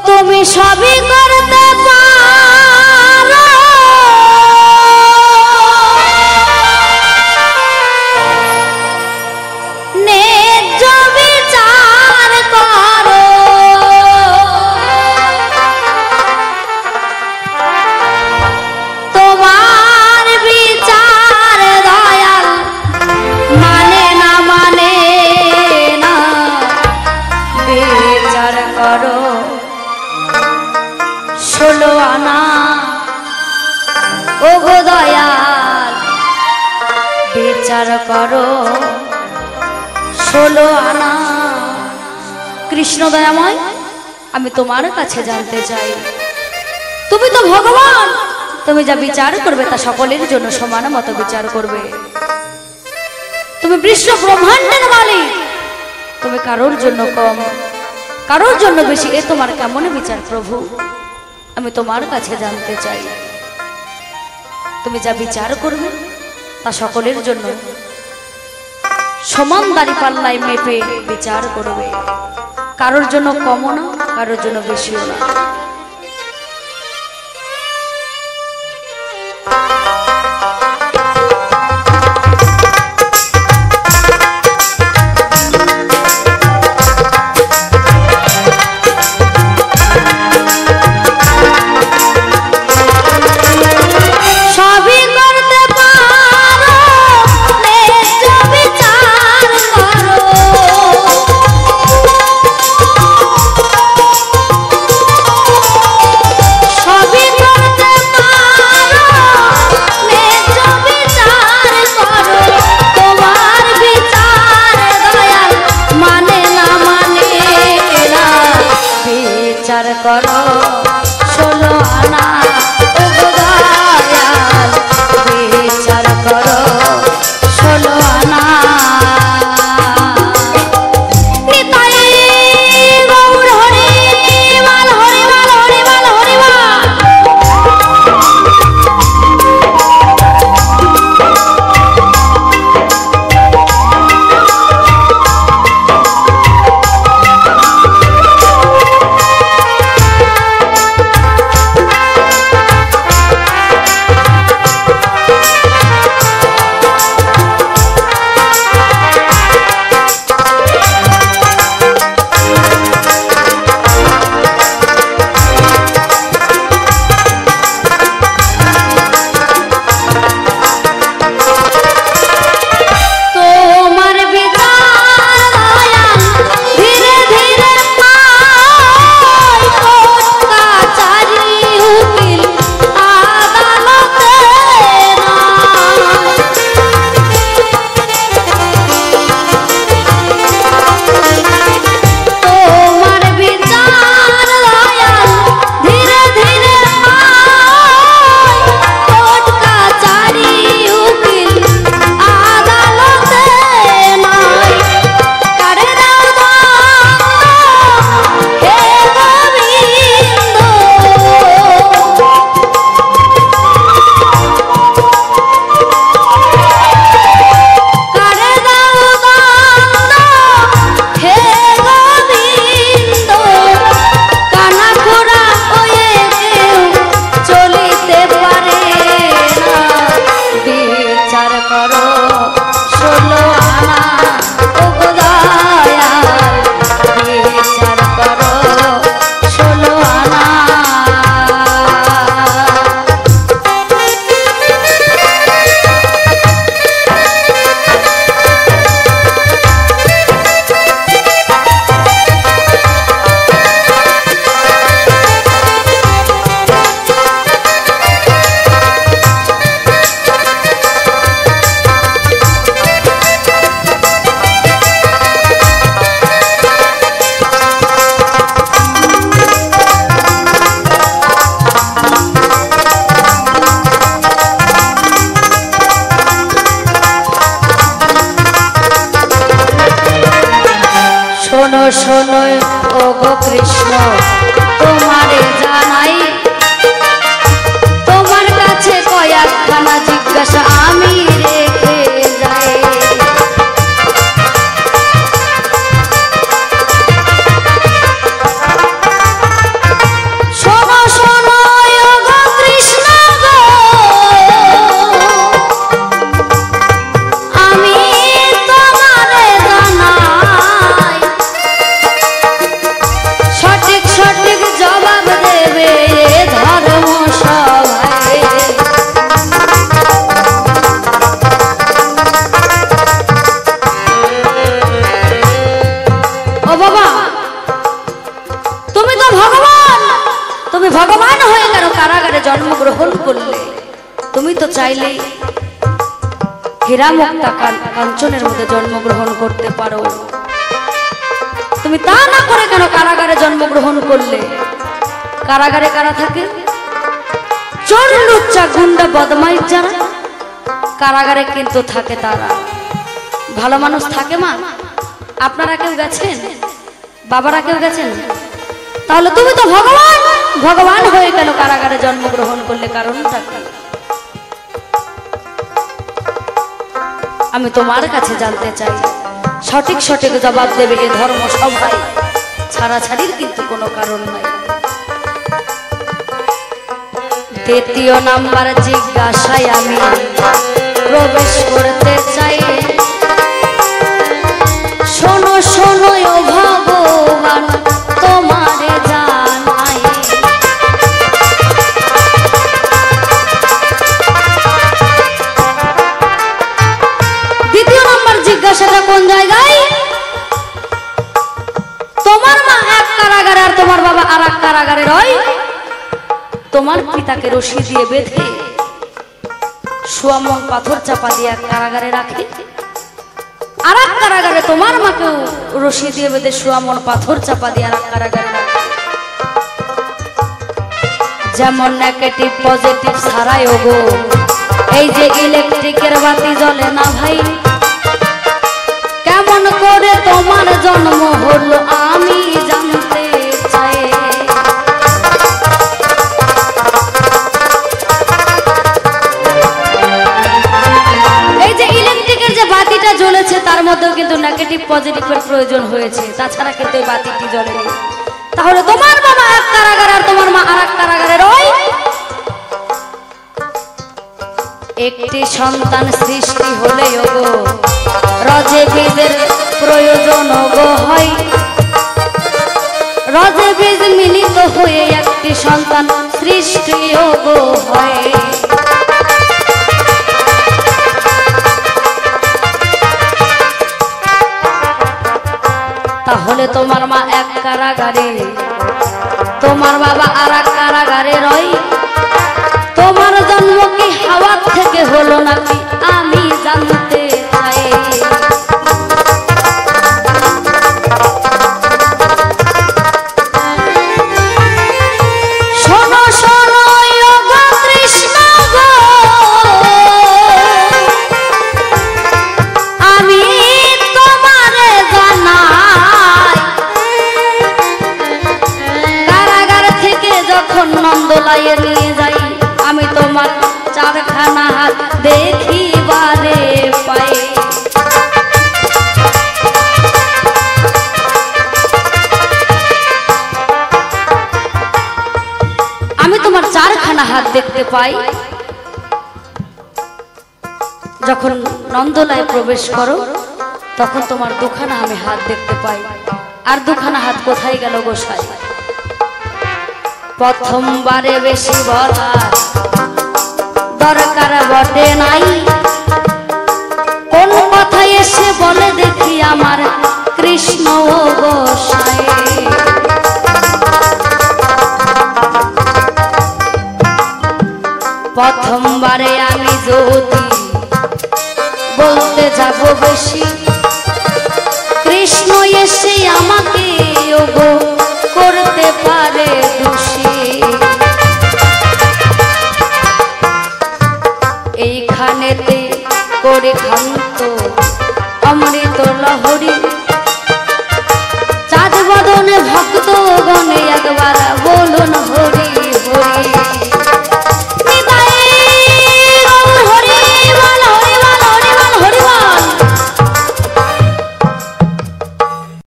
তুমি সবই করতে পারো, ন্যায্য বিচার করো। তোমার বিচার দয়াল মানে না, মানে না, বিচার করো 16 আনা। ওগো দয়াল বিচার করো 16 আনা। কৃষ্ণ দয়াময়, আমি তোমার কাছে জানতে চাই, তুমি তো ভগবান, তুমি যা বিচার করবে তা সকলের জন্য সমান মতো বিচার করবে। তুমি বিষ্ণু ব্রহ্মাণ্ডের মালিক, তুমি কারোর জন্য কম কারোর জন্য বেশি, এ তোমার কেমন বিচার প্রভু? আমি তোমার কাছে জানতে চাই, তুমি যা বিচার করবে তা সকলের জন্য সমান দাড়ি পাল্লায় মেপে বিচার করবে, কারোর জন্য কমও না, কারোর জন্য বেশিও না। করো 16 আনা। ওগো দয়াল বিচার করো 16 আনা। নিতাই গৌর হরি মাল, হরি মাল, হরি মাল, হরি মাল। শোনো শোনো ওগো কৃষ্ণ, তোমারে জানাই, তোমার কাছে কয়েকখানা জিজ্ঞাসা আমি রেখে যাই। ভগবান, তুমি ভগবান হয়ে কেন কারাগারে জন্মগ্রহণ করলে? তুমি তো চাইলে হীরা মুক্তা কাঞ্চনের মধ্যে জন্মগ্রহণ করতে পারো, তুমি তা না করে কেন কারাগারে জন্মগ্রহণ করলে? কারাগারে কারা থাকে? চোর লুচ্চা গুন্ডা বদমাইশ যারা কারাগারে কিন্তু থাকে তারা। ভালো মানুষ থাকে মা? আপনারা কেউ গেছেন? বাবারা কেউ গেছেন? তাহলে তুমি তো ভগবান, ভগবান হয়ে কেন কারাগারে জন্মগ্রহণ করলে? কারণটা কি? আমি তোমার কাছে জানতে চাই, সঠিক সঠিক জবাব দেবে এ ধর্ম সভায়, ছাড়াছাড়ির কিন্তু কোনো কারণ নাই। তৃতীয় নাম্বার জিজ্ঞাসায় আমি প্রবেশ করতে চাই। শোনো শোনো ও ভগবান তোমারে জানাই, দ্বিতীয় নাম্বার জিজ্ঞাসাটা কোন জায়গায়? তোমার মা এক কারাগারে আর তোমার বাবা আর এক কারাগারে রয়। তোমার পিতাকে রশি দিয়ে বেঁধে সোয়ামন পাথর চাপা দিয়ে এক কারাগারে রাখে, আর এক কারাগারে তোমার মাকেও রশি দিয়ে বেঁধে সোয়ামন পাথর চাপা দিয়ে আর এক কারাগারে রাখে। যেমন নেগেটিভ পজিটিভ ছাড়াই ওগো এই যে ইলেকট্রিকের বাতি জ্বলে না ভাই, কেমন করে তোমার জন্ম হলো আমি জানতে চাই। এই যে ইলেকট্রিকের যে বাতিটা জ্বলেছে তার মধ্যেও কিন্তু নেগেটিভ পজিটিভের প্রয়োজন হয়েছে, তাছাড়া কিন্তু এই বাতিটি জ্বলেনি। তাহলে তোমার বাবা এক কারাগারে আর তোমার মা আর এক কারাগারে রয়। একটি সন্তান সৃষ্টি হলে ওগো রজে বীজের প্রয়োজন ওগো হয়, রজে বীজ মিলিত হয়ে একটি সন্তান সৃষ্টি ওগো হয়। তাহলে তোমার মা এক কারাগারে, তোমার বাবা আর এক কারাগারে রয়। তোমার জন্ম কি হাওয়া থেকে হলো নাকি আমি জানতে চাই। শোনো শোনো গো কৃষ্ণ গো, আমি তোমারে জানাই, কারাগার থেকে যখন নন্দলাইয়ে নিয়ে যাই আমি তোমার চারখানা হাত দেখিবারে পাই। আমি তোমার চারখানা হাত দেখতে পাই। যখন নন্দলায় প্রবেশ করো তখন তোমার দুখানা আমি হাত দেখতে পাই। আর দুখানা হাত কোথায় গেল গোসাই? প্রথমবারে বেশি বলার দরকার বটে নাই, কোন কথা এসে বলে দেখি আমার কৃষ্ণ গোসাই। প্রথমবারে আমি যদি বলতে যাব বেশি, কৃষ্ণ এসে আমাকে ওগো করতে পারে দোষী। এইখানেতে করে খান্ত অমৃত লহরী, চাঁদ বদনে ভক্ত